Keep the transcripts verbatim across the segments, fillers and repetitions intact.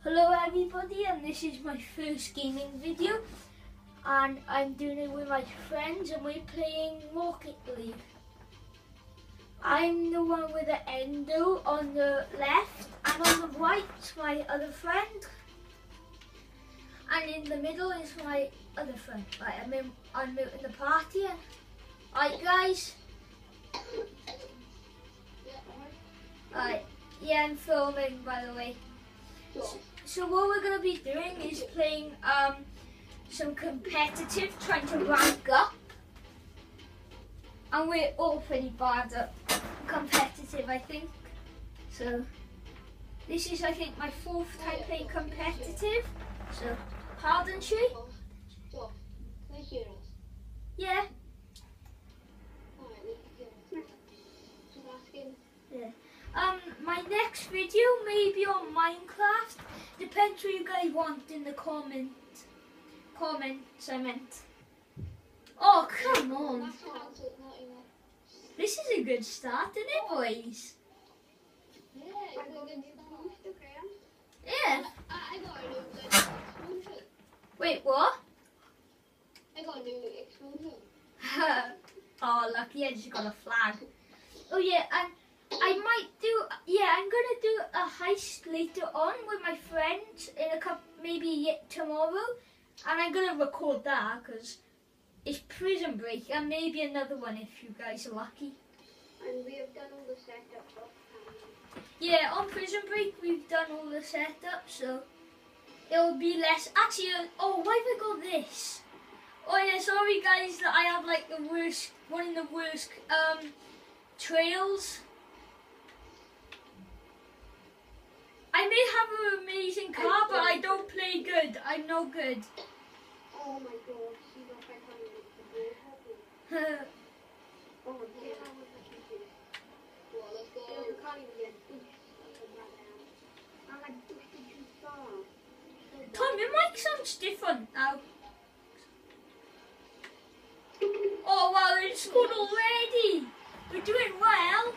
Hello everybody, and this is my first gaming video, and I'm doing it with my friends and we're playing Rocket League. I'm the one with the Endo on the left, and on the right my other friend, and in the middle is my other friend. Right, I'm in, I'm in the party. And, right guys. Alright, yeah, I'm filming by the way. So, so what we're going to be doing is playing um, some competitive, trying to rank up. And we're all pretty bad at competitive, I think. So this is, I think, my fourth time playing competitive. So, pardon, Shay? Yeah. Yeah. Um, my next video may be on Minecraft. Depends what you guys want in the comment. Comments, I meant. Oh, come on. This is a good start, isn't it, boys? Yeah. I got a new exclusive. Wait, what? I got a new exclusive. Oh, lucky I just got a flag. Oh yeah, and I might do, yeah, I'm gonna do a heist later on with my friends in a couple, maybe yet tomorrow, and I'm gonna record that because it's Prison Break, and maybe another one if you guys are lucky. And we have done all the setup. Yeah, on Prison Break we've done all the setup, so it'll be less. Actually, uh, oh, why have I got this? Oh yeah, sorry guys that I have like the worst, one of the worst um trails. I may have an amazing car, but I don't play good. I'm no good. Oh my god, she's not five hundred. Oh, yeah. Well, let's go. You can't even get I'm like pushing too far. Tom, your mic sounds different now. Oh wow, they scored already. We're doing well.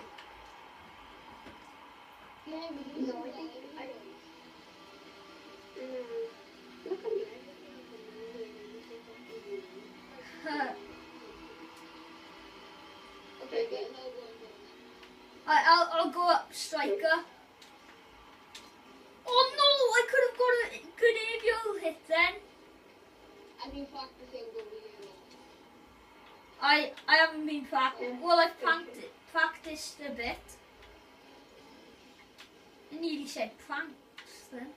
Yeah, we do. No, I think I don't. Mm, look at me. Okay, good. Alright, I'll, I'll go up, striker. Oh no, I could have got a good aerial hit then. Have you practicing the video? I I haven't been practicing. Well, I've practiced, practiced a bit. I nearly said pranks then.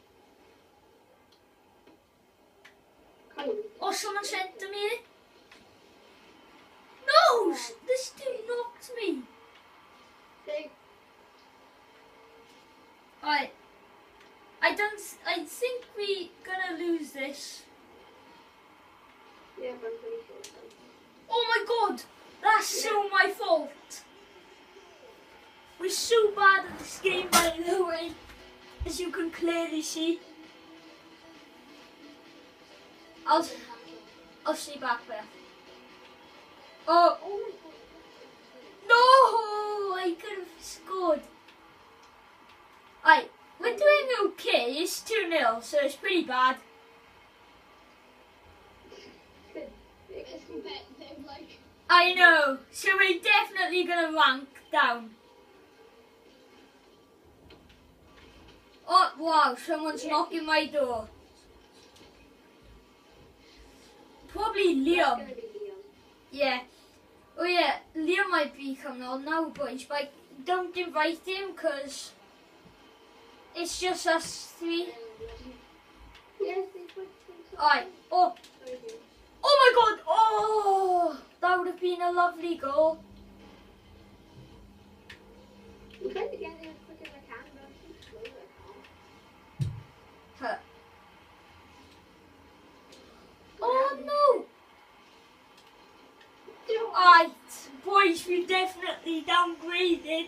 Oh, someone sent to me. No, this dude knocked me. Alright. I don't. I think we gonna lose this. Yeah, but I'm pretty sure. So. Oh my god, that's yeah. so my fault. We're so bad at this game, by the way, as you can clearly see. I'll, I'll see back there. Oh, Oh no, I could have scored. Alright, we're doing okay. It's two nil, so it's pretty bad. It's competitive, like. I know, so we're definitely gonna rank down. Oh wow, someone's knocking my door. Probably Liam. It's gonna be Liam. Yeah. Oh yeah, Liam might be coming on now, boys, but don't invite him because it's just us three. Yes, they put some. Alright, oh. Oh my god, oh! That would have been a lovely goal. I'm trying to get there as quick as I can, but I'm too slow right now. Huh. Oh no! Alright, boys, we definitely downgraded.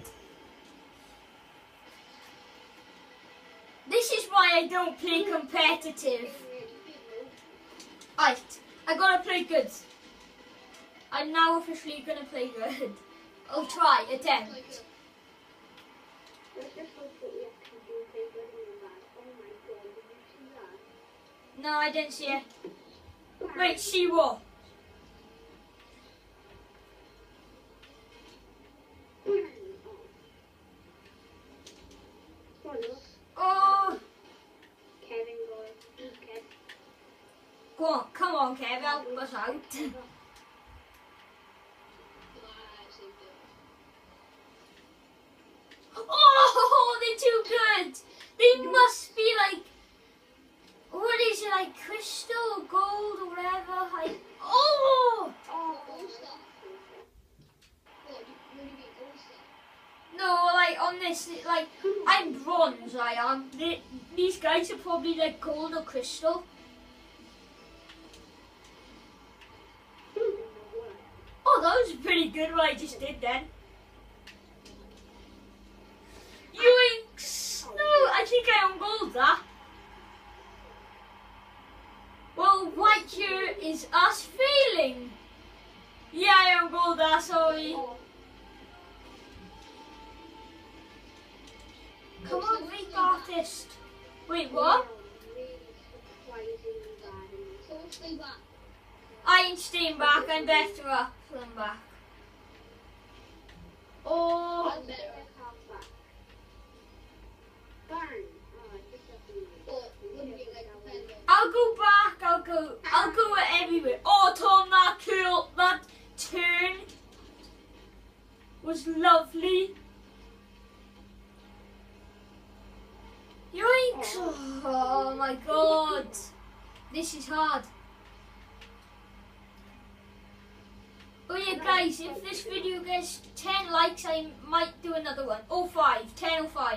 This is why I don't play competitive. Alright, I gotta play good. I'm now officially gonna play good. I'll try, attempt. Let's just hope that we actually do play good in the match. Oh my god. No, I didn't see it. Wait, see what? Oh! Kevin, go. Kev. Go on, come on, Kev, help us out. Oh, they're too good. They must be like, what is it, like crystal or gold or whatever? Like, oh! Oh, No, like on this, like, I'm bronze, I am. They, these guys are probably like gold or crystal. Oh, that was pretty good what I just did then. Yoinks! No, I think I own gold that. Well, white here is us failing. Yeah, I own gold that, sorry. Come on, Greek artist. Wait, what? I ain't staying back, I'm better up than back. Oh, I'll go back, I'll go, I'll go everywhere. Oh, Tom, that curl, that turn was lovely. Yoinks! Oh my god, this is hard. Oh yeah, guys, if this video gets ten likes, I might do another one. Oh five, ten oh five.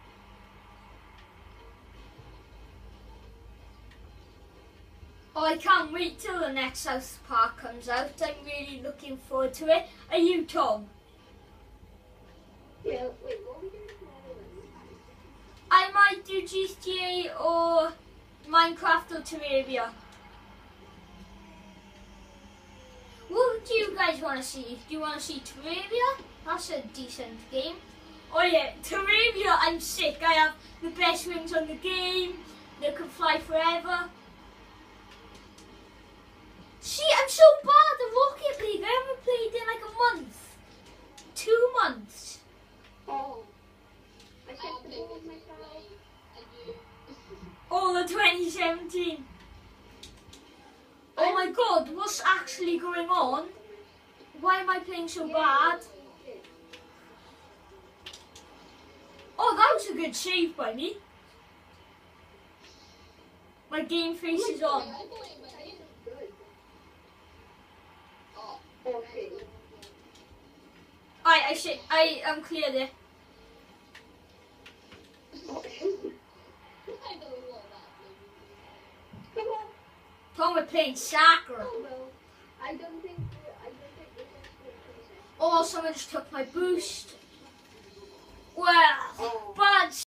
Oh, I can't wait till the next South Park comes out. I'm really looking forward to it. Are you, Tom? Yeah, wait, what are we doing tomorrow then? I might do G T A or Minecraft or Terraria. What do you guys want to see? Do you want to see Terraria? That's a decent game. Oh yeah, Terraria, I'm sick. I have the best wings on the game. They can fly forever. See, I'm so bad at Rocket League. I haven't played in like a month. Two months. Oh. I set the goal with myself. Oh, the twenty seventeen. Oh my god, what's actually going on? Why am I playing so bad? Oh, that was a good save by me. My game face is on. Okay. I I should I am clear there. Tom, we're playing soccer. Oh, well, I don't think I don't think this is Oh, someone just took my boost. Well, Oh. bad